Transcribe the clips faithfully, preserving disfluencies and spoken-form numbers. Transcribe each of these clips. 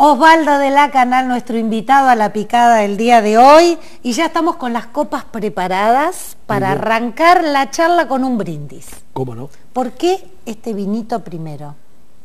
Osvaldo de la Canal, nuestro invitado a la picada del día de hoy, y ya estamos con las copas preparadas para arrancar la charla con un brindis. ¿Cómo no? ¿Por qué este vinito primero?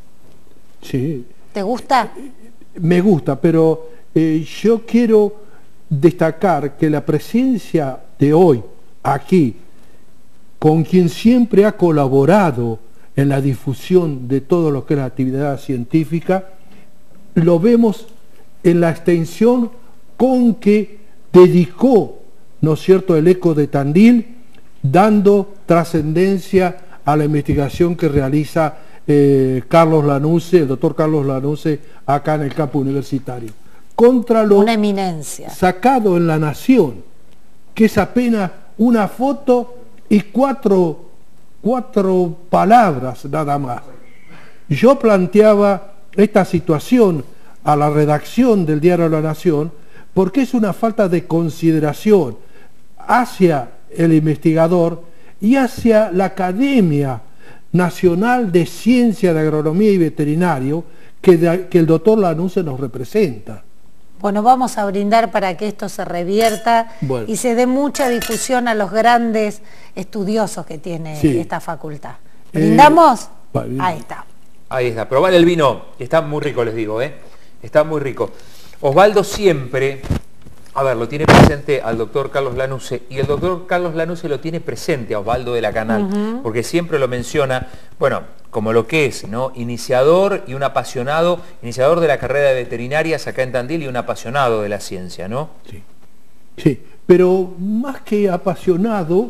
Sí. ¿Te gusta? Me gusta, pero eh, yo quiero destacar que la presencia de hoy aquí, con quien siempre ha colaborado en la difusión de todo lo que es la actividad científica, lo vemos en la extensión con que dedicó, ¿no es cierto?, el Eco de Tandil, dando trascendencia a la investigación que realiza eh, Carlos Lanuse, el doctor Carlos Lanuse, acá en el campo universitario. Contra lo una eminencia sacado en La Nación, que es apenas una foto y cuatro, cuatro palabras nada más. Yo planteaba esta situación a la redacción del diario La Nación porque es una falta de consideración hacia el investigador y hacia la Academia Nacional de Ciencia de Agronomía y Veterinario que, de, que el doctor Lanuse nos representa. Bueno, vamos a brindar para que esto se revierta bueno. y se dé mucha difusión a los grandes estudiosos que tiene sí. esta facultad. ¿Brindamos? Eh, Ahí está. Ahí está, probad el vino, está muy rico, les digo, ¿eh? Está muy rico. Osvaldo siempre, a ver, lo tiene presente al doctor Carlos Lanuse, y el doctor Carlos Lanuse lo tiene presente a Osvaldo de la Canal, uh-huh. porque siempre lo menciona, bueno, como lo que es, ¿no? Iniciador y un apasionado, iniciador de la carrera de veterinarias acá en Tandil y un apasionado de la ciencia, ¿no? Sí, sí, pero más que apasionado,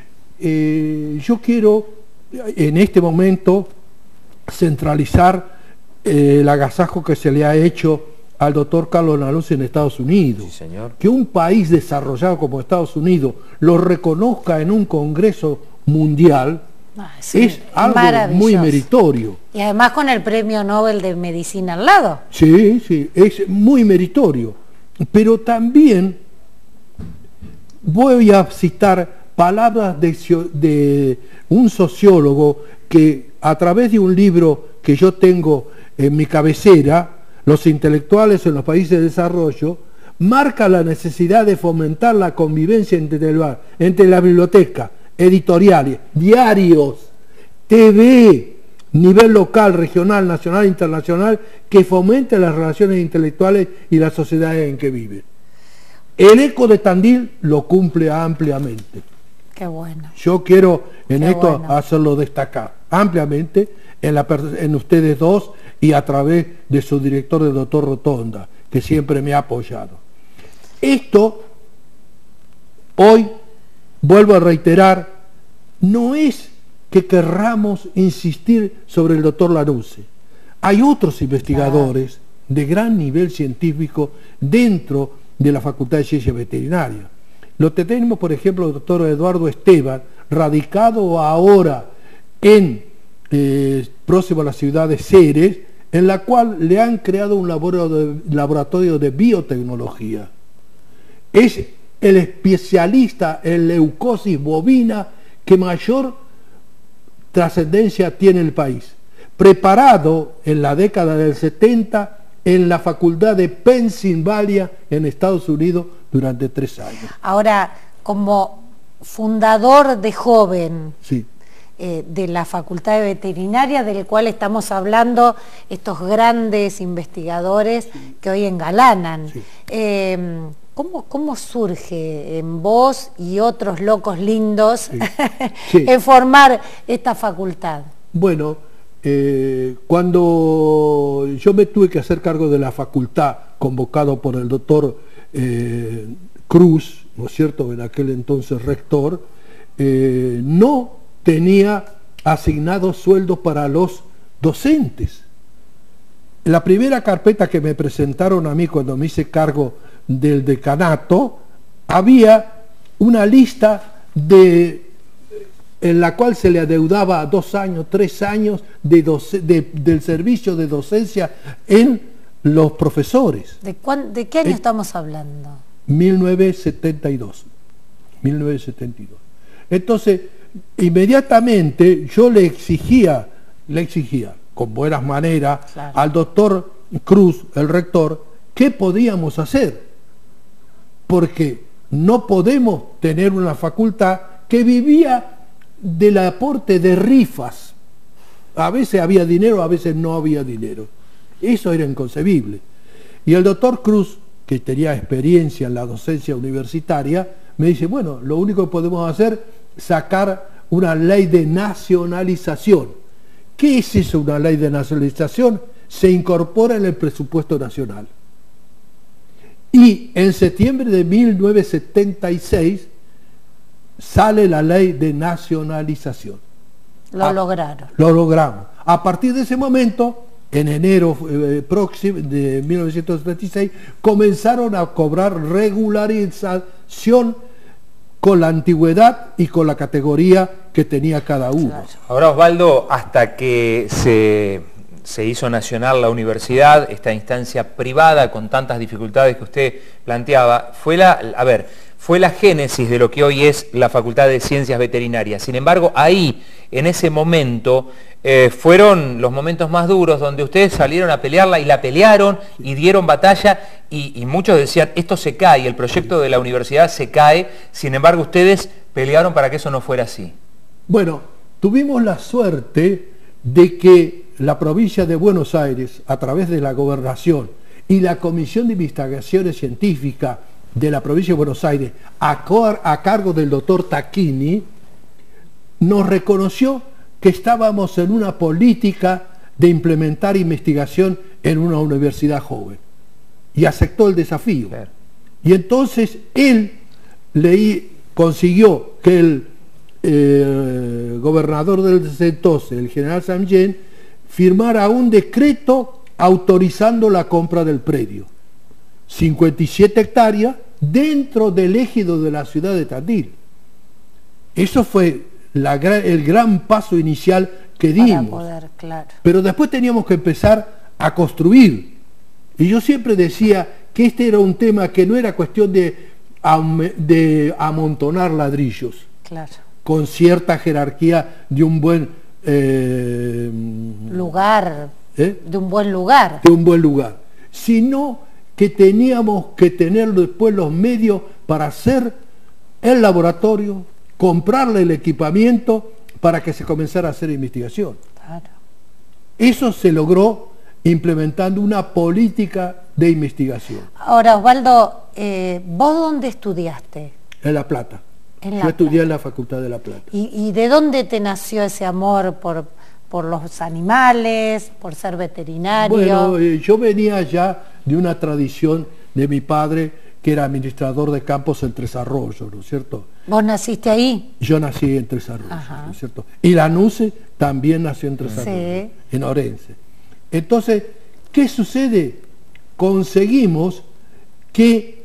eh, yo quiero en este momento centralizar eh, el agasajo que se le ha hecho al doctor Carlos Lanuse en Estados Unidos. Sí, señor. Que un país desarrollado como Estados Unidos lo reconozca en un congreso mundial ah, sí, es algo muy meritorio. Y además con el premio Nobel de Medicina al lado. Sí, sí, es muy meritorio. Pero también voy a citar palabras de, de un sociólogo que a través de un libro que yo tengo en mi cabecera, Los intelectuales en los países de desarrollo, marca la necesidad de fomentar la convivencia entre, el, entre la biblioteca, editoriales, diarios, T V, nivel local, regional, nacional, internacional, que fomente las relaciones intelectuales y las sociedades en que viven. El Eco de Tandil lo cumple ampliamente. Qué bueno. Yo quiero en Qué esto bueno. hacerlo destacar ampliamente en, la, en ustedes dos y a través de su director, el doctor Rotonda, que siempre me ha apoyado. Esto, hoy, vuelvo a reiterar, no es que querramos insistir sobre el doctor Lanuse. Hay otros investigadores claro. de gran nivel científico dentro de la Facultad de Ciencias Veterinarias. Lo tenemos, por ejemplo, el doctor Eduardo Esteban, radicado ahora en eh, próximo a la ciudad de Ceres, en la cual le han creado un laboratorio de, laboratorio de biotecnología. Es el especialista en leucosis bovina que mayor trascendencia tiene el país. Preparado en la década del setenta en la Facultad de Pensilvania en Estados Unidos durante tres años. Ahora, como fundador de joven sí. eh, de la Facultad de Veterinaria, del cual estamos hablando, estos grandes investigadores que hoy engalanan, sí. eh, ¿cómo, ¿cómo surge en vos y otros locos lindos sí. Sí. en formar esta facultad? Bueno, Eh, cuando yo me tuve que hacer cargo de la facultad, convocado por el doctor eh, Cruz, ¿no es cierto?, en aquel entonces rector, eh, no tenía asignados sueldos para los docentes. La primera carpeta que me presentaron a mí cuando me hice cargo del decanato, había una lista de en la cual se le adeudaba dos años, tres años de de, del servicio de docencia en los profesores. ¿De, cuán, de qué año en estamos hablando? mil novecientos setenta y dos. mil novecientos setenta y dos. Entonces, inmediatamente yo le exigía, le exigía, con buenas maneras, claro. al doctor Cruz, el rector, qué podíamos hacer, porque no podemos tener una facultad que vivía del aporte de rifas. A veces había dinero, a veces no había dinero. Eso era inconcebible. Y el doctor Cruz, que tenía experiencia en la docencia universitaria, me dice, bueno, lo único que podemos hacer es sacar una ley de nacionalización. ¿Qué es eso, una ley de nacionalización? Se incorpora en el presupuesto nacional. Y en septiembre de mil novecientos setenta y seis sale la ley de nacionalización. Lo a, lograron. Lo logramos. A partir de ese momento, en enero eh, próximo de mil novecientos setenta y seis, comenzaron a cobrar regularización con la antigüedad y con la categoría que tenía cada uno. Claro. Ahora, Osvaldo, hasta que se, se hizo nacional la universidad, esta instancia privada con tantas dificultades que usted planteaba, fue la, a ver, fue la génesis de lo que hoy es la Facultad de Ciencias Veterinarias. Sin embargo, ahí, en ese momento, eh, fueron los momentos más duros donde ustedes salieron a pelearla y la pelearon y dieron batalla y, y muchos decían, esto se cae, el proyecto de la universidad se cae. Sin embargo, ustedes pelearon para que eso no fuera así. Bueno, tuvimos la suerte de que la provincia de Buenos Aires, a través de la gobernación y la Comisión de Investigaciones Científicas de la provincia de Buenos Aires, a, a cargo del doctor Tacchini, nos reconoció que estábamos en una política de implementar investigación en una universidad joven. Y aceptó el desafío. Claro. Y entonces él le consiguió que el eh, gobernador del entonces, el general Samyen, firmara un decreto autorizando la compra del predio. cincuenta y siete hectáreas dentro del ejido de la ciudad de Tandil. Eso fue la, el gran paso inicial que dimos. Para poder, claro. Pero después teníamos que empezar a construir. Y yo siempre decía que este era un tema que no era cuestión de, de amontonar ladrillos, claro, con cierta jerarquía de un buen eh, lugar, ¿eh? de un buen lugar. De un buen lugar. Sino que teníamos que tener después los medios para hacer el laboratorio, comprarle el equipamiento para que se comenzara a hacer investigación. Claro. Eso se logró implementando una política de investigación. Ahora, Osvaldo, eh, ¿vos dónde estudiaste? En La Plata. En La Yo estudié Plata. en la Facultad de La Plata. ¿Y, y de dónde te nació ese amor por, por los animales, por ser veterinario? Bueno, eh, yo venía ya de una tradición de mi padre, que era administrador de campos en Tres Arroyos, ¿no es cierto? ¿Vos naciste ahí? Yo nací en Tres Arroyos, ¿no es cierto? Y Lanuse también nació en Tres Arroyos, sí, en Orense. Entonces, ¿qué sucede? Conseguimos que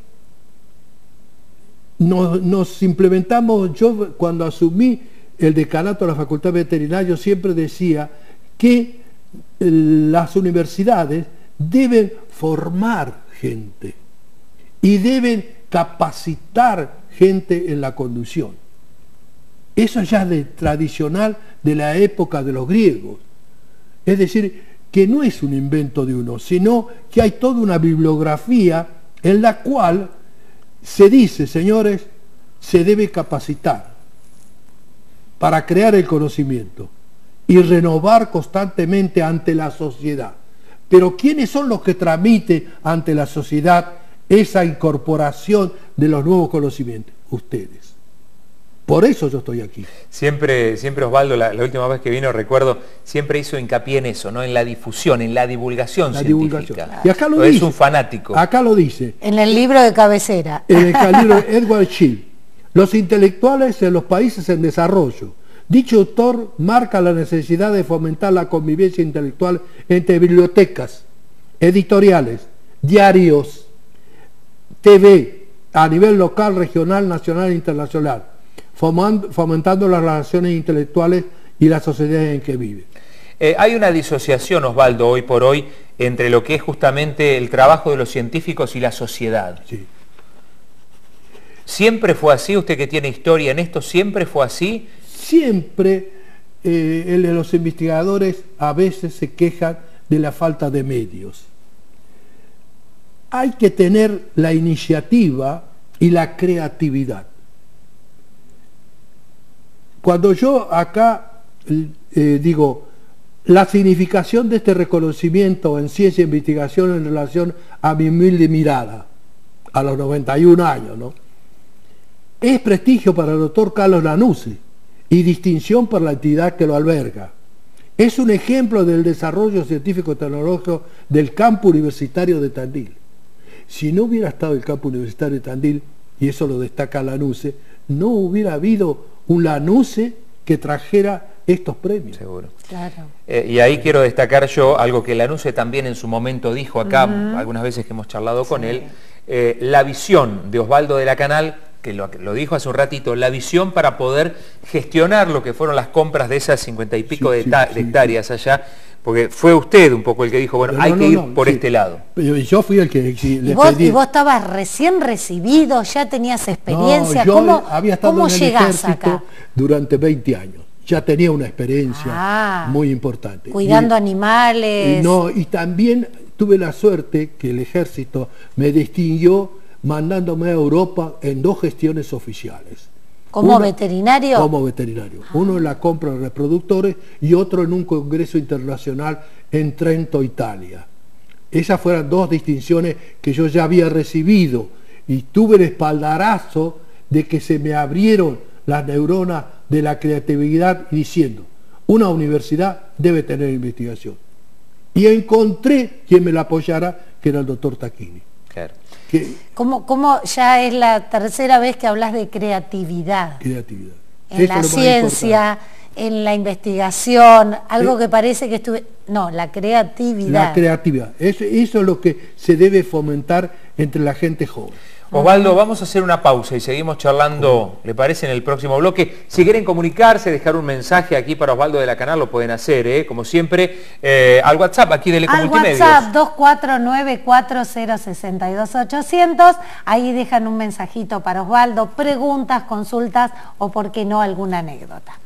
nos, nos implementamos. Yo cuando asumí el decanato de la Facultad Veterinaria, yo siempre decía que las universidades deben formar gente y deben capacitar gente en la conducción. Eso ya es de tradicional de la época de los griegos. Es decir, que no es un invento de uno, sino que hay toda una bibliografía en la cual se dice, señores, se debe capacitar para crear el conocimiento y renovar constantemente ante la sociedad. Pero ¿quiénes son los que transmiten ante la sociedad esa incorporación de los nuevos conocimientos? Ustedes. Por eso yo estoy aquí. Siempre, siempre Osvaldo, la, la última vez que vino, recuerdo, siempre hizo hincapié en eso, ¿no? En la difusión, en la divulgación la científica. Divulgación. Y acá lo es dice, un fanático. Acá lo dice. En el libro de cabecera. En el libro de Edward Schill. Los intelectuales en los países en desarrollo. Dicho autor marca la necesidad de fomentar la convivencia intelectual entre bibliotecas, editoriales, diarios, T V, a nivel local, regional, nacional e internacional, fomentando las relaciones intelectuales y las sociedades en que vive. Eh, hay una disociación, Osvaldo, hoy por hoy, entre lo que es justamente el trabajo de los científicos y la sociedad. Sí. ¿Siempre fue así? Usted que tiene historia en esto, ¿siempre fue así? Siempre eh, los investigadores a veces se quejan de la falta de medios. hay que tener la iniciativa y la creatividad. Cuando yo acá eh, digo, la significación de este reconocimiento en ciencia e investigación en relación a mi humilde mirada, a los noventa y un años, ¿no? Es prestigio para el doctor Carlos Lanuse y distinción para la entidad que lo alberga. Es un ejemplo del desarrollo científico-tecnológico del campo universitario de Tandil. Si no hubiera estado el campo universitario de Tandil, y eso lo destaca Lanuse, no hubiera habido un Lanuse que trajera estos premios. Seguro. Claro. Eh, y ahí quiero destacar yo algo que Lanuse también en su momento dijo acá, uh-huh. algunas veces que hemos charlado sí. con él, eh, la visión de Osvaldo de la Canal, que lo, lo dijo hace un ratito, la visión para poder gestionar lo que fueron las compras de esas cincuenta y pico sí, de, sí, de hectáreas sí. allá, porque fue usted un poco el que dijo, bueno, no, hay no, que ir no, por sí. este lado. Yo fui el que sí, le ¿Y, vos, pedí. ¿Y vos estabas recién recibido, ya tenías experiencia? No, yo ¿Cómo, había estado ¿cómo en el ejército acá? Durante veinte años. Ya tenía una experiencia ah, muy importante. Cuidando y, animales. Y, no, y también tuve la suerte que el ejército me distinguió mandándome a Europa en dos gestiones oficiales. ¿Como Una, veterinario? Como veterinario. Ah. Uno en la compra de reproductores y otro en un congreso internacional en Trento, Italia. Esas fueron dos distinciones que yo ya había recibido y tuve el espaldarazo de que se me abrieron las neuronas de la creatividad diciendo, una universidad debe tener investigación. Y encontré quien me la apoyara, que era el doctor Tacchini. Claro. Que, ¿Cómo, ¿Cómo ya es la tercera vez que hablas de creatividad? Creatividad. En Eso la ciencia, en la investigación, algo ¿Eh? que parece que estuve... No, la creatividad. La creatividad. Eso, eso es lo que se debe fomentar entre la gente joven. Osvaldo, vamos a hacer una pausa y seguimos charlando, ¿le parece? En el próximo bloque. Si quieren comunicarse, dejar un mensaje aquí para Osvaldo de la Canal, lo pueden hacer, ¿eh? Como siempre, eh, al WhatsApp aquí del Ecomultimedios. Al WhatsApp dos cuatro nueve cuatro cero seis dos ocho cero cero, ahí dejan un mensajito para Osvaldo, preguntas, consultas o, por qué no, alguna anécdota.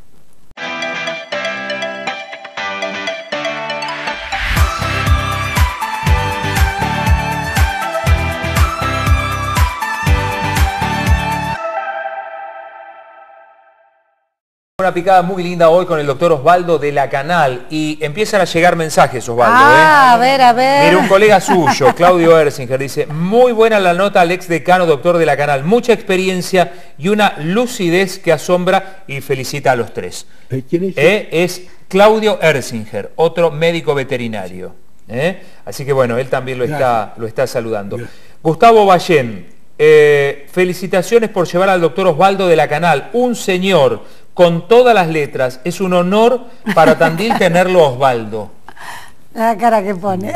Una picada muy linda hoy con el doctor Osvaldo de la Canal y empiezan a llegar mensajes, Osvaldo. Ah, ¿eh? a ver, a ver. Mira, un colega suyo, Claudio Ersinger, dice, muy buena la nota al ex decano doctor de la Canal, mucha experiencia y una lucidez que asombra y felicita a los tres. ¿Quién es? ¿Eh? Es Claudio Ersinger, otro médico veterinario. ¿Eh? Así que bueno, él también lo está, lo está saludando. Gracias. Gustavo Ballén, eh, felicitaciones por llevar al doctor Osvaldo de la Canal, un señor con todas las letras. Es un honor para Tandil tenerlo Osvaldo. La cara que pone.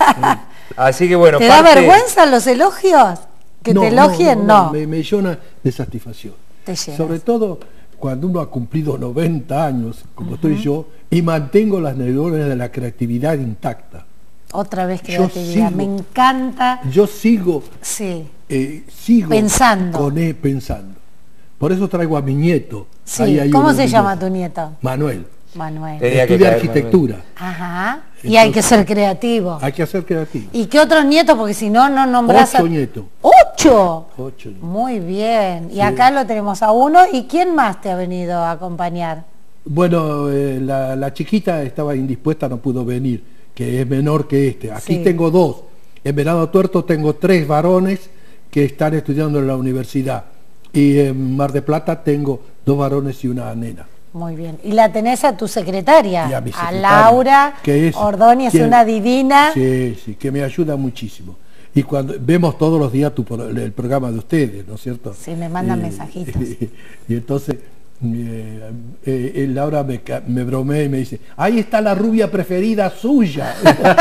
Así que bueno. ¿Te parte... da vergüenza los elogios? Que no, te elogien, no. no, no. Me, me llena de satisfacción. Te Sobre todo cuando uno ha cumplido noventa años, como uh-huh. estoy yo, y mantengo las neuronas de la creatividad intacta. Otra vez creatividad. Sigo, me encanta. Yo sigo, sí. eh, sigo pensando. Con él pensando. Por eso traigo a mi nieto. Sí. Ahí hay ¿Cómo se llama tu nieto? Manuel. Manuel. Estudia arquitectura. Manuel. Ajá. Entonces, y hay que ser creativo. Hay que ser creativo. ¿Y qué otros nietos? Porque si no, no nombras Ocho a... nietos. ¿Ocho? Ocho nietos. Muy bien. Y sí. acá lo tenemos a uno. ¿Y quién más te ha venido a acompañar? Bueno, eh, la, la chiquita estaba indispuesta, no pudo venir, que es menor que este. Aquí sí. tengo dos. En Venado Tuerto tengo tres varones que están estudiando en la universidad. Y en Mar de Plata tengo dos varones y una nena. Muy bien. ¿Y la tenés a tu secretaria? Y a mi secretaria, a Laura que es, Ordóñez, quien, una divina. Sí, sí, que me ayuda muchísimo. Y cuando vemos todos los días tu, el programa de ustedes, ¿no es cierto? Sí, me mandan eh, mensajitos. Eh, y entonces eh, eh, Laura me, me bromea y me dice, ahí está la rubia preferida suya.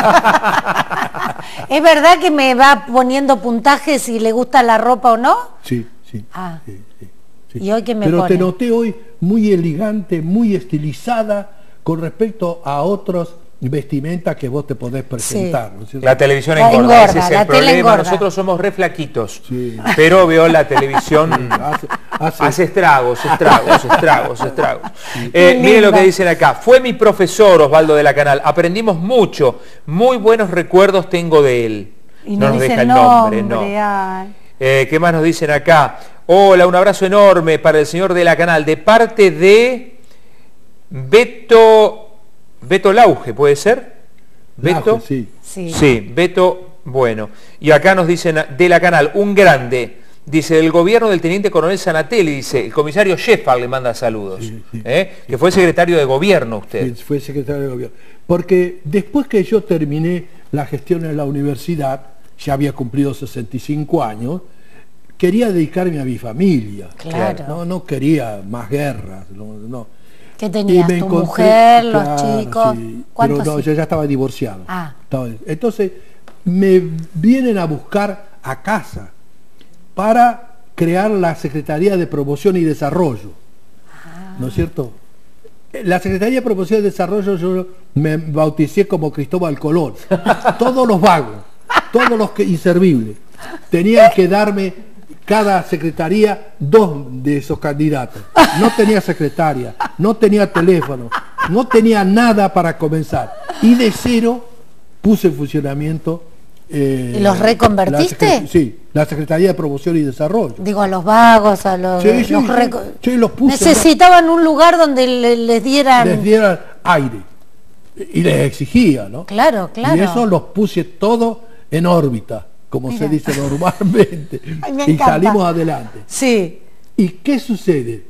¿Es verdad que me va poniendo puntajes si le gusta la ropa o no? Sí. Sí, ah. sí, sí, sí. ¿Y hoy qué me Pero pone? te noté hoy muy elegante, muy estilizada con respecto a otros vestimentas que vos te podés presentar. Sí. ¿no es la televisión la engorda, engorda, ese es la el problema. Engorda. Nosotros somos re flaquitos, sí. pero veo la televisión, sí, hace, hace... hace estragos, estragos, estragos, estragos. Sí. Eh, miren lo que dicen acá. Fue mi profesor Osvaldo de la Canal, aprendimos mucho, muy buenos recuerdos tengo de él. Y no, no nos dice deja el nombre, nombre, no. ay. Eh, ¿Qué más nos dicen acá? Hola, un abrazo enorme para el señor de la Canal, de parte de Beto, Beto Lauge, ¿puede ser? Beto, Lauge, sí. Sí. Sí, Beto, bueno. Y acá nos dicen de la Canal, un grande, dice, del gobierno del teniente coronel Sanatelli, dice, el comisario Sheffard le manda saludos, Sí, sí. ¿eh? Que fue secretario de gobierno usted. Sí, fue secretario de gobierno. Porque después que yo terminé la gestión en la universidad, ya había cumplido sesenta y cinco años, quería dedicarme a mi familia. Claro. No, no quería más guerras. No, no. ¿Qué tenías? Y me ¿Tu encontré- mujer, los claro, chicos? sí, ¿Cuántos pero no, hijos? yo ya estaba divorciado. Ah. Estaba- Entonces me vienen a buscar a casa para crear la Secretaría de Promoción y Desarrollo. Ah. ¿No es cierto? La Secretaría de Promoción y Desarrollo yo me bauticé como Cristóbal Colón. Todos los vagos, todos los que inservibles, tenían que darme cada secretaría dos de esos candidatos. No tenía secretaria, no tenía teléfono, no tenía nada para comenzar. Y de cero puse en funcionamiento... eh, ¿Y los reconvertiste? la secre- sí, la Secretaría de Promoción y Desarrollo. Digo, a los vagos, a los... Sí, sí, los sí, reco- sí, los puse, Necesitaban un lugar donde le- les dieran... Les dieran aire. Y les exigía, ¿no? Claro, claro. Y eso los puse todo en órbita, como Mira. se dice normalmente. Ay, me y encanta. salimos adelante. Sí. ¿Y qué sucede?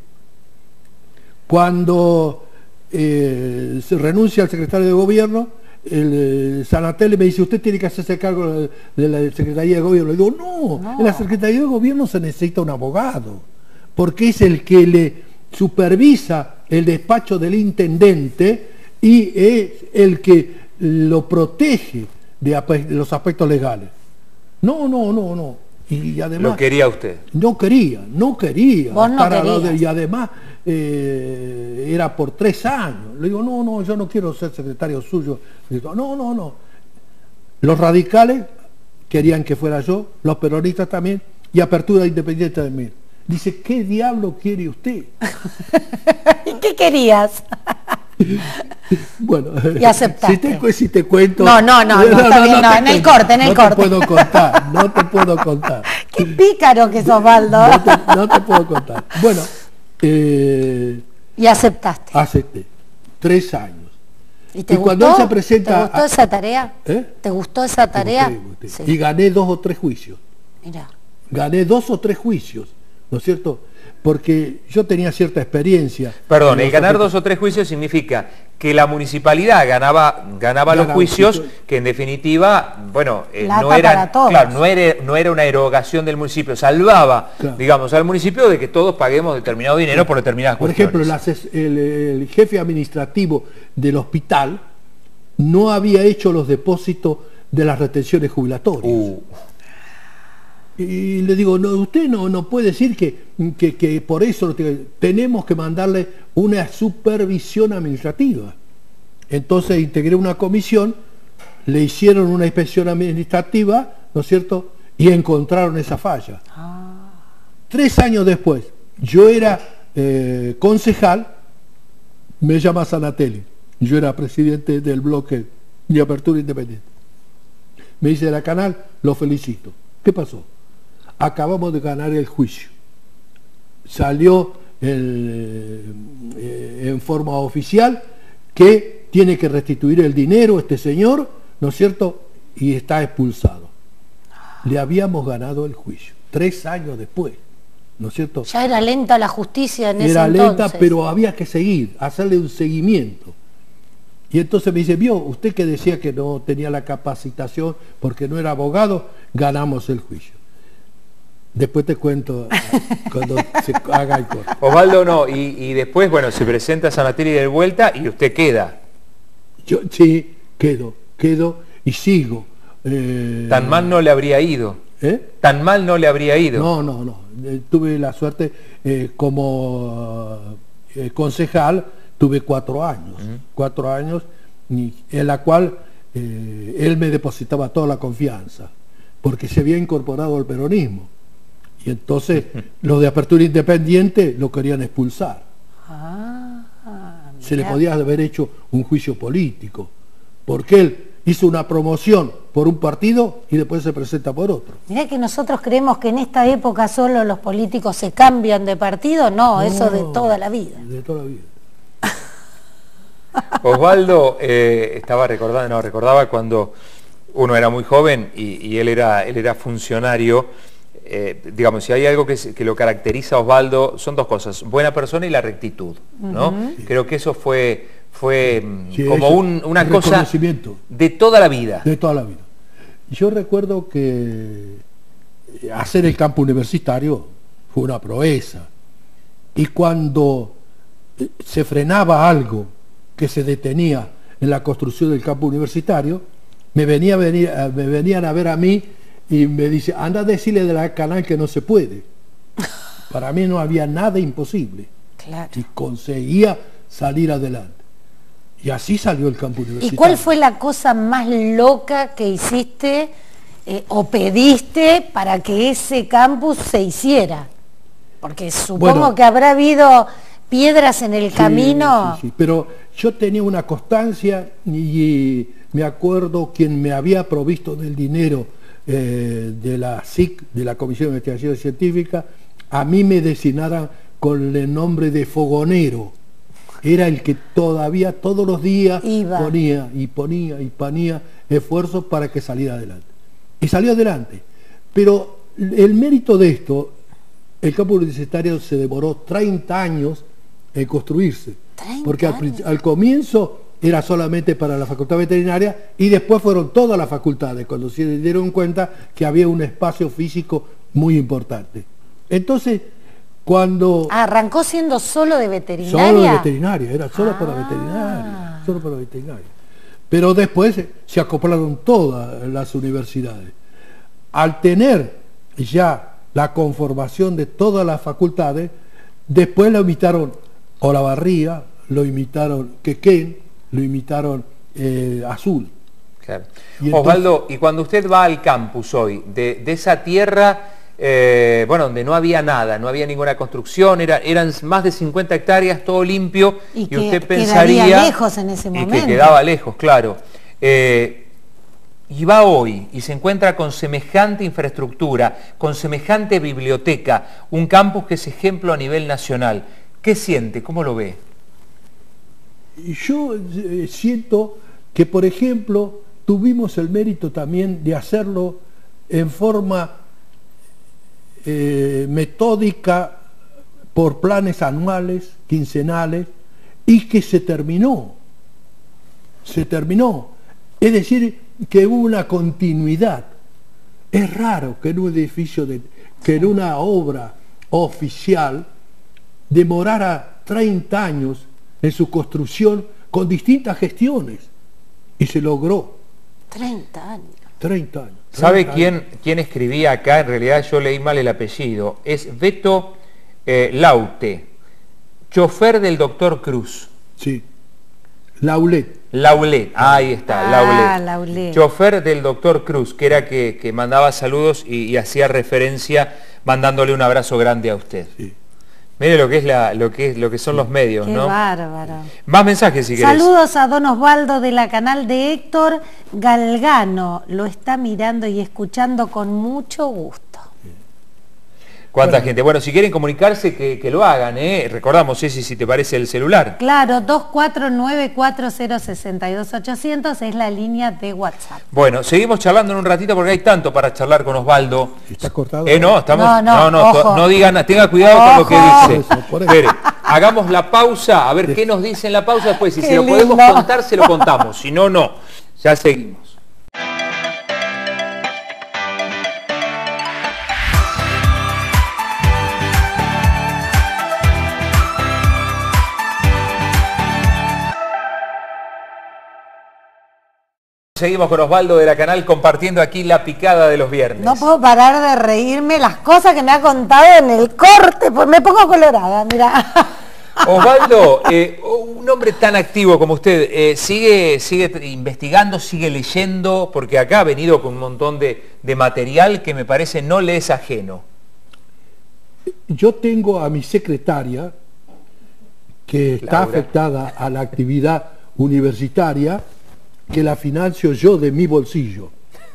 Cuando eh, se renuncia al secretario de gobierno, el eh, Sanatelli me dice, usted tiene que hacerse cargo de, de la Secretaría de Gobierno. Le digo, no, No. en la Secretaría de Gobierno se necesita un abogado, porque es el que le supervisa el despacho del intendente y es el que lo protege de, ape- de los aspectos legales. No, no, no, no. Y además... Lo quería usted. No quería, no quería. Vos no estar al lado de- querías. y además eh, era por tres años. Le digo, no, no, yo no quiero ser secretario suyo. Le digo, no, no, no. Los radicales querían que fuera yo, los peronistas también, y Apertura Independiente de mí. Dice, ¿qué diablo quiere usted? ¿Y qué querías? Bueno, Y aceptaste. Si te, cu- si te cuento... No, no, no, no, está bien, no, te en el cuento. corte, en el no corte. te puedo contar, no te puedo contar. Qué pícaro que sos, Baldo. No te, no te puedo contar. Bueno, eh, Y aceptaste. acepté. Tres años. ¿Y te y cuando gustó? él se presenta ¿Te gustó a- esa tarea? ¿Eh? ¿Te gustó esa tarea? Me gusté, me gusté. Sí. Y gané dos o tres juicios. Mira. Gané dos o tres juicios, ¿no es cierto? Porque yo tenía cierta experiencia. Perdón, en el los ganar aspectos- dos o tres juicios significa que la municipalidad ganaba, ganaba los Ganaba juicios, juicios. que en definitiva, bueno, eh, Plata no, para eran, todos. claro, no, era, no era una erogación del municipio, salvaba, Claro. digamos, al municipio de que todos paguemos determinado dinero por determinadas Por cuestiones. ejemplo, el, ases- el- el jefe administrativo del hospital no había hecho los depósitos de las retenciones jubilatorias. Uh, Y le digo, no, usted no, no puede decir que, que, que por eso lo tiene- tenemos que mandarle una supervisión administrativa. Entonces integré una comisión, le hicieron una inspección administrativa, ¿no es cierto? Y encontraron esa falla. Tres años después, yo era eh, concejal, me llama Sanatelli, yo era presidente del bloque de Apertura Independiente. Me dice, la Canal, lo felicito. ¿Qué pasó? Acabamos de ganar el juicio. Salió el, eh, en forma oficial que tiene que restituir el dinero este señor, ¿no es cierto? Y está expulsado. Le habíamos ganado el juicio, tres años después, ¿no es cierto? Ya era lenta la justicia en ese Era entonces. lenta, pero había que seguir, hacerle un seguimiento. Y entonces me dice, vio, usted que decía que no tenía la capacitación porque no era abogado, ganamos el juicio. Después te cuento cuando se haga el corte. Osvaldo no, y, y después, bueno, se presenta Sanatelli de vuelta y usted queda. Yo sí, quedo, quedo y sigo. Eh, Tan mal no le habría ido. ¿eh? Tan mal no le habría ido. No, no, no. Eh, tuve la suerte eh, como eh, concejal, tuve cuatro años, uh-huh. cuatro años y, en la cual eh, él me depositaba toda la confianza, porque se había incorporado al peronismo. Y entonces los de Apertura Independiente lo querían expulsar. Ah, se le podía haber hecho un juicio político, porque él hizo una promoción por un partido y después se presenta por otro. Mirá que nosotros creemos que en esta época solo los políticos se cambian de partido, no, no eso de toda la vida. De toda la vida. Osvaldo eh, estaba recordando, no, recordaba cuando uno era muy joven y, y él, era, él era funcionario. Eh, digamos, si hay algo que, que lo caracteriza a Osvaldo, son dos cosas, buena persona y la rectitud, ¿no? Uh-huh. Creo que eso fue, fue sí, como eso, un, una cosa de toda la vida. De toda la vida. Yo recuerdo que hacer el campo universitario fue una proeza. Y cuando se frenaba algo que se detenía en la construcción del campo universitario, me, venía, venía, me venían a ver a mí y me dice, anda a decirle de la canal que no se puede. Para mí no había nada imposible. Claro. Y conseguía salir adelante. Y así salió el campo universitario. ¿Y cuál fue la cosa más loca que hiciste eh, o pediste para que ese campus se hiciera? Porque supongo bueno, que habrá habido piedras en el sí, camino. Sí, sí, pero yo tenía una constancia y me acuerdo quien me había provisto del dinero eh, de la S I C, de la Comisión de Investigación Científica, a mí me designaran con el nombre de fogonero. Era el que todavía todos los días Iba. ponía y ponía y ponía esfuerzos para que saliera adelante. Y salió adelante. Pero el mérito de esto, el campo universitario se demoró treinta años en construirse. Porque al, al comienzo era solamente para la facultad veterinaria y después fueron todas las facultades cuando se dieron cuenta que había un espacio físico muy importante. Entonces, cuando... ¿Arrancó siendo solo de veterinaria? Solo de veterinaria, era solo ah. para veterinaria, solo para veterinaria. Pero después se acoplaron todas las universidades. Al tener ya la conformación de todas las facultades, después lo imitaron Olavarría, lo imitaron Quequén, lo imitaron eh, Azul. Claro. Y entonces, Osvaldo, y cuando usted va al campus hoy, de, de esa tierra, eh, bueno, donde no había nada, no había ninguna construcción, era, eran más de cincuenta hectáreas, todo limpio, y, y que usted pensaría... quedaría lejos en ese momento. Y que quedaba lejos, claro. Eh, y va hoy y se encuentra con semejante infraestructura, con semejante biblioteca, un campus que es ejemplo a nivel nacional. ¿Qué siente? ¿Cómo lo ve? Yo eh, siento que, por ejemplo, tuvimos el mérito también de hacerlo en forma eh, metódica, por planes anuales, quincenales, y que se terminó. Se terminó. Es decir, que hubo una continuidad. Es raro que en un edificio, de, que en una obra oficial, demorara treinta años en su construcción con distintas gestiones y se logró. treinta años. treinta años. ¿Sabe quién, quién escribía acá? En realidad yo leí mal el apellido. Es Beto eh, Laute, chofer del doctor Cruz. Sí. Laulet. Laulet, ahí está, ah, Laulet. Laulet. Chofer del doctor Cruz, que era que, que mandaba saludos y, y hacía referencia mandándole un abrazo grande a usted. Sí. Mire lo que es la, lo que es, lo que son los medios, Qué ¿no? bárbaro. Más mensajes si querés. Saludos a don Osvaldo de la canal de Héctor Galgano. Lo está mirando y escuchando con mucho gusto. ¿Cuánta bueno. gente? Bueno, si quieren comunicarse, que, que lo hagan, ¿eh? Recordamos, Ceci, si te parece el celular. Claro, dos cuatro nueve cuatro cero seis dos ocho cero cero es la línea de WhatsApp. Bueno, seguimos charlando en un ratito porque hay tanto para charlar con Osvaldo. ¿Está cortado? Eh, no, estamos... No, no, no, no, ojo. no digan, tenga cuidado Ojo. con lo que dice. Por eso, por eso. Espere, hagamos la pausa, a ver qué nos dice en la pausa después. Si Qué se lo podemos lindo. contar, se lo contamos. Si no, no. Ya seguimos. Seguimos con Osvaldo de la canal compartiendo aquí la picada de los viernes. No puedo parar de reírme las cosas que me ha contado en el corte, pues me pongo colorada, mira. Osvaldo, eh, un hombre tan activo como usted, eh, sigue, sigue investigando, sigue leyendo, porque acá ha venido con un montón de, de material que me parece no le es ajeno. Yo tengo a mi secretaria, que está Laura. afectada a la actividad universitaria, que la financio yo de mi bolsillo,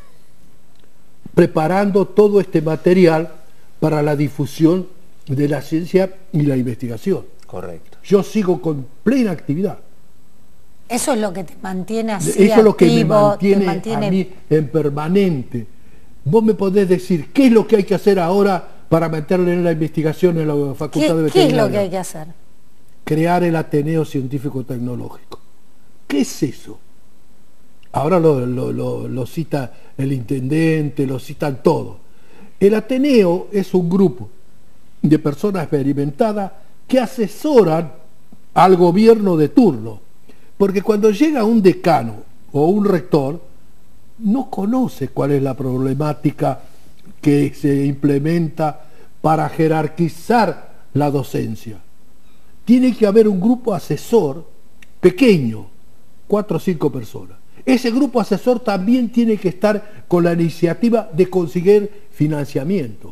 preparando todo este material para la difusión de la ciencia y la investigación. Correcto. Yo sigo con plena actividad. Eso es lo que te mantiene así Eso es lo que me activo, mantiene, te mantiene a mí en permanente. Vos me podés decir qué es lo que hay que hacer ahora para meterle en la investigación en la Facultad de ¿Qué, ¿Qué es Veterinaria. lo que hay que hacer? Crear el Ateneo Científico Tecnológico. ¿Qué es eso? Ahora lo, lo, lo, lo cita el intendente, lo citan todos. El Ateneo es un grupo de personas experimentadas que asesoran al gobierno de turno. Porque cuando llega un decano o un rector, no conoce cuál es la problemática que se implementa para jerarquizar la docencia. Tiene que haber un grupo asesor pequeño, cuatro o cinco personas. Ese grupo asesor también tiene que estar con la iniciativa de conseguir financiamiento.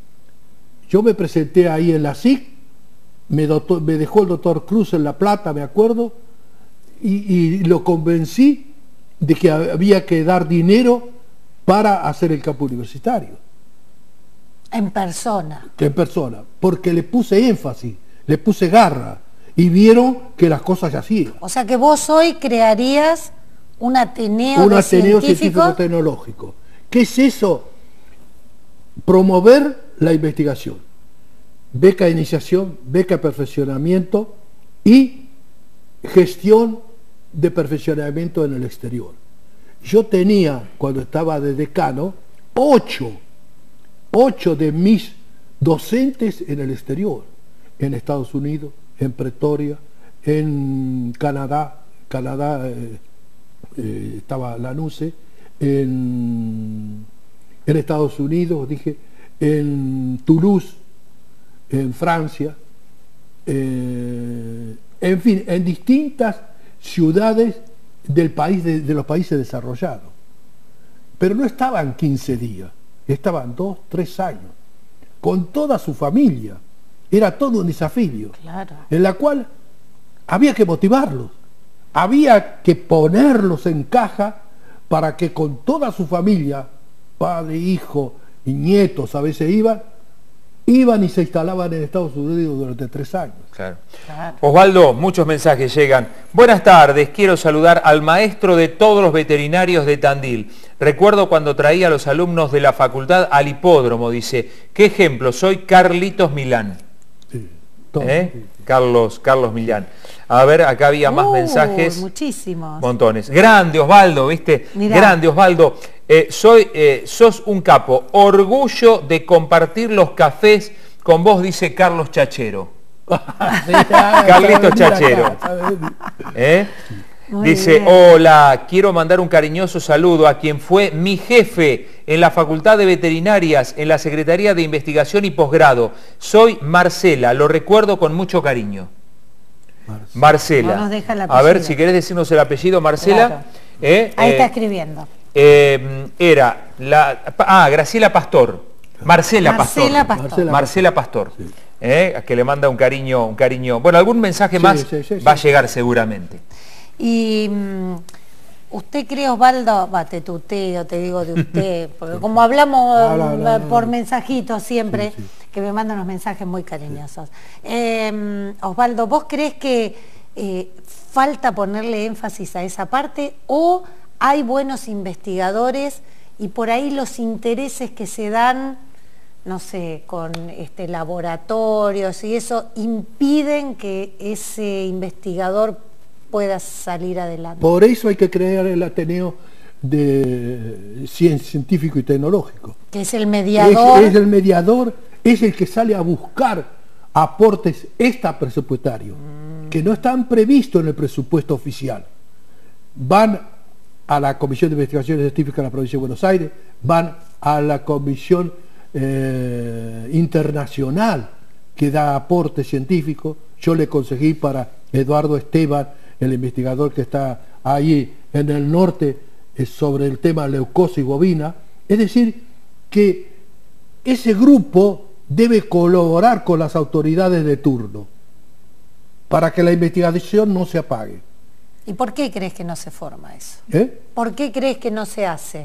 Yo me presenté ahí en la S I C, me, doctor, me dejó el doctor Cruz en La Plata, me acuerdo, y, y lo convencí de que había que dar dinero para hacer el campo universitario. En persona. En persona, porque le puse énfasis, le puse garra, y vieron que las cosas se hacían. O sea que vos hoy crearías un Ateneo, un de Ateneo científico. Científico Tecnológico. ¿Qué es eso? Promover la investigación, beca de iniciación, beca de perfeccionamiento y gestión de perfeccionamiento en el exterior. Yo tenía, cuando estaba de decano, ocho, ocho de mis docentes en el exterior, en Estados Unidos, en Pretoria, en Canadá, Canadá eh, eh, estaba Lanuse, en, en Estados Unidos, dije, en Toulouse, en Francia, eh, en fin, en distintas ciudades del país de, de los países desarrollados. Pero no estaban quince días, estaban dos, tres años, con toda su familia. Era todo un desafío, Claro. en la cual había que motivarlos, había que ponerlos en caja para que con toda su familia, padre, hijo y nietos a veces iban, iban y se instalaban en Estados Unidos durante tres años. Claro. Claro. Osvaldo, muchos mensajes llegan. Buenas tardes, quiero saludar al maestro de todos los veterinarios de Tandil. Recuerdo cuando traía a los alumnos de la facultad al hipódromo, dice. ¿Qué ejemplo? Soy Carlitos Milán. Sí, todo, ¿Eh? sí. Carlos, Carlos Millán. A ver, acá había más Uh, mensajes. Muchísimos. Montones. Grande, Osvaldo, ¿viste? Mirá. Grande, Osvaldo. Eh, soy, eh, sos un capo. Orgullo de compartir los cafés con vos, dice Carlos Chachero. Carlitos Chachero. ¿Eh? Muy Dice, bien. hola, quiero mandar un cariñoso saludo a quien fue mi jefe en la Facultad de Veterinarias, en la Secretaría de Investigación y Posgrado. Soy Marcela, lo recuerdo con mucho cariño. Marcela. No nos deja el A apellido. ver, si querés decirnos el apellido, Marcela. Claro. Eh, Ahí eh, está escribiendo. eh, era la... Ah, Graciela Pastor. Marcela, Marcela Pastor. Pastor. Marcela Pastor. Sí. Eh, que le manda un cariño, un cariño. Bueno, algún mensaje Sí, más sí, sí, va sí. a llegar seguramente. Y mm, usted cree, Osvaldo, va, te tuteo, te digo de usted, porque como hablamos No, no, no, eh, no, por no. mensajitos siempre, Sí, sí. que me mandan unos mensajes muy cariñosos. Eh, Osvaldo, ¿vos crees que eh, falta ponerle énfasis a esa parte o hay buenos investigadores y por ahí los intereses que se dan, no sé, con este laboratorios y eso, impiden que ese investigador pueda salir adelante? Por eso hay que crear el Ateneo de Cien- Científico y Tecnológico. Que es el mediador. Es, es el mediador, es el que sale a buscar aportes extrapresupuestarios, que no están previstos en el presupuesto oficial. Van a la Comisión de Investigaciones Científicas de la Provincia de Buenos Aires, van a la Comisión eh, Internacional que da aporte científico. Yo le conseguí para Eduardo Esteban, el investigador que está ahí en el norte, eh, sobre el tema leucosis bovina. Es decir, que ese grupo debe colaborar con las autoridades de turno para que la investigación no se apague. ¿Y por qué crees que no se forma eso? ¿Eh? ¿Por qué crees que no se hace?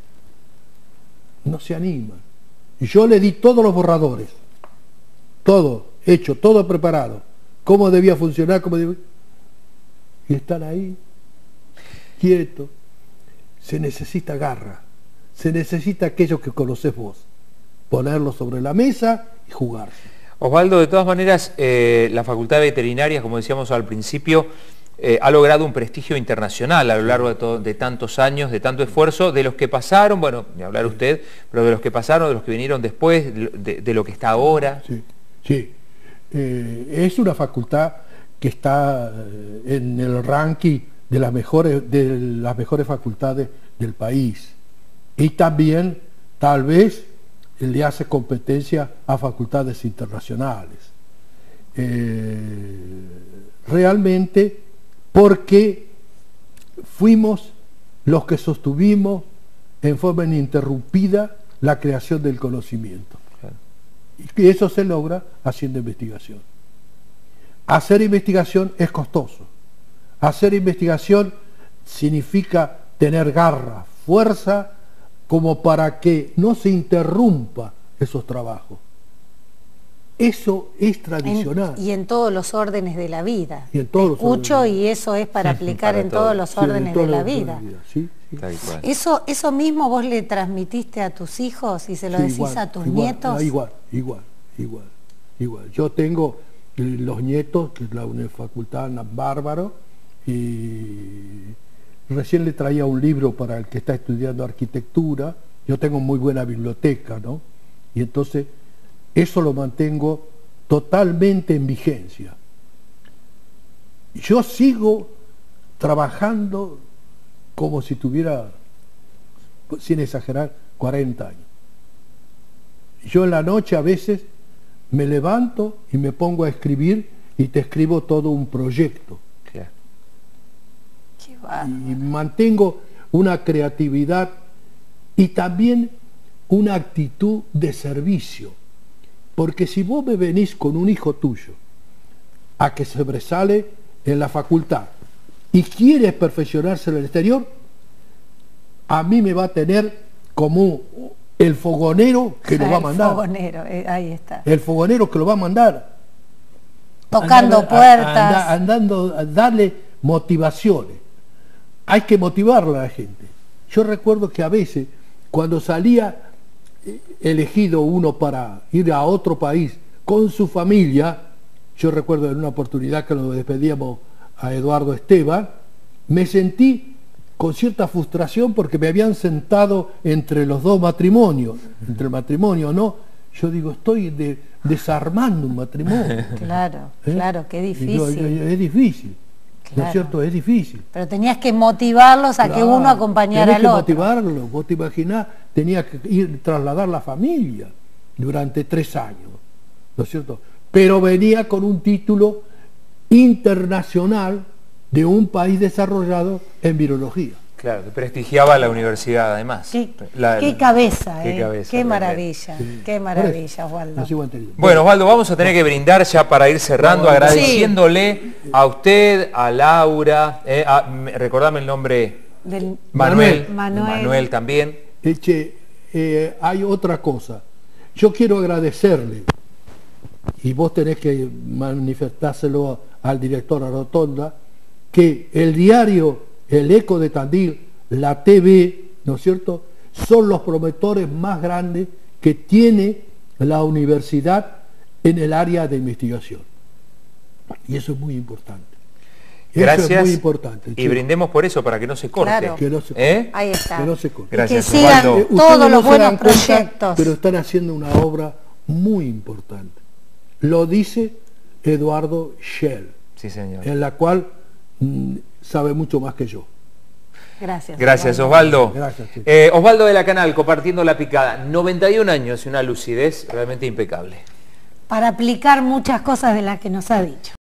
No se animan. Y yo le di todos los borradores, todo hecho, todo preparado, cómo debía funcionar, cómo debía... y están ahí, quietos. Se necesita garra, se necesita aquello que conocés vos, ponerlo sobre la mesa y jugarse. Osvaldo, de todas maneras, eh, la Facultad de Veterinaria, como decíamos al principio, eh, ha logrado un prestigio internacional a lo largo de, todo, de tantos años, de tanto esfuerzo, de los que pasaron, bueno, ni hablar usted, pero de los que pasaron, de los que vinieron después, de, de, de lo que está ahora. Sí, sí. Eh, es una facultad que está en el ranking de las mejores, de las mejores facultades del país. Y también, tal vez, le hace competencia a facultades internacionales. Eh, realmente, porque fuimos los que sostuvimos en forma ininterrumpida la creación del conocimiento. Claro. Y eso se logra haciendo investigación. Hacer investigación es costoso. Hacer investigación significa tener garra, fuerza, como para que no se interrumpa esos trabajos. Eso es tradicional. En, y en todos los órdenes de la vida. Y en todos los Escucho órdenes. Y eso es para aplicar para en todo. todos los Sí, órdenes todos de la los vida. órdenes de vida. Sí, sí. Eso, eso mismo vos le transmitiste a tus hijos y se lo Sí, decís igual, a tus igual, nietos. Igual, igual, igual, igual. Yo tengo los nietos, que es la una facultad bárbaro, y recién le traía un libro para el que está estudiando arquitectura. Yo tengo muy buena biblioteca, ¿no? Y entonces eso lo mantengo totalmente en vigencia. Yo sigo trabajando como si tuviera, sin exagerar, cuarenta años. Yo en la noche a veces me levanto y me pongo a escribir y te escribo todo un proyecto. Claro. Qué bárbaro. Y mantengo una creatividad y también una actitud de servicio. Porque si vos me venís con un hijo tuyo a que sobresale en la facultad y quieres perfeccionarse en el exterior, a mí me va a tener como el fogonero que lo va a mandar. El fogonero, eh, ahí está. El fogonero que lo va a mandar. Tocando Andar, puertas. a, a, andando a darle motivaciones. Hay que motivarla a la gente. Yo recuerdo que a veces, cuando salía elegido uno para ir a otro país con su familia, yo recuerdo en una oportunidad que nos despedíamos a Eduardo Esteban, me sentí con cierta frustración porque me habían sentado entre los dos matrimonios, entre el matrimonio, ¿no? Yo digo, estoy de, desarmando un matrimonio. Claro, ¿Eh? claro, qué difícil. Yo, yo, yo, es difícil, Claro. ¿no es cierto? Es difícil. Pero tenías que motivarlos a Claro, que uno acompañara tenés al que otro. motivarlo, vos te imaginás, tenía que ir trasladar la familia durante tres años, ¿no es cierto? Pero venía con un título internacional de un país desarrollado en virología. Claro, que prestigiaba la universidad además. Qué, La- qué cabeza, qué eh. cabeza, Qué realmente. maravilla, Sí. qué maravilla, Osvaldo. No sigo entendiendo. Bueno, Osvaldo, vamos a tener que brindar ya para ir cerrando, Sí. agradeciéndole a usted, a Laura, eh, a, me- recordame el nombre, Del- Manuel, Manuel. Manuel también. Eche, eh, hay otra cosa. Yo quiero agradecerle, y vos tenés que manifestárselo al director Rotonda, que el diario El Eco de Tandil, la T V, ¿no es cierto?, son los promotores más grandes que tiene la universidad en el área de investigación. Y eso es muy importante. Eso Gracias. es muy importante. Y chicos. brindemos por eso, para que no se corte. Claro. Que no se ¿Eh? Ahí está. Que no se corte. Y Gracias, que sigan Osvaldo. Eh, ustedes todos no los se buenos dan cuenta, proyectos. pero están haciendo una obra muy importante. Lo dice Eduardo Schell, Sí, señor. en la cual mm, sabe mucho más que yo. Gracias. Gracias, Osvaldo. Gracias, sí. Eh, Osvaldo de la Canal, compartiendo la picada. noventa y un años y una lucidez realmente impecable. Para aplicar muchas cosas de las que nos ha dicho.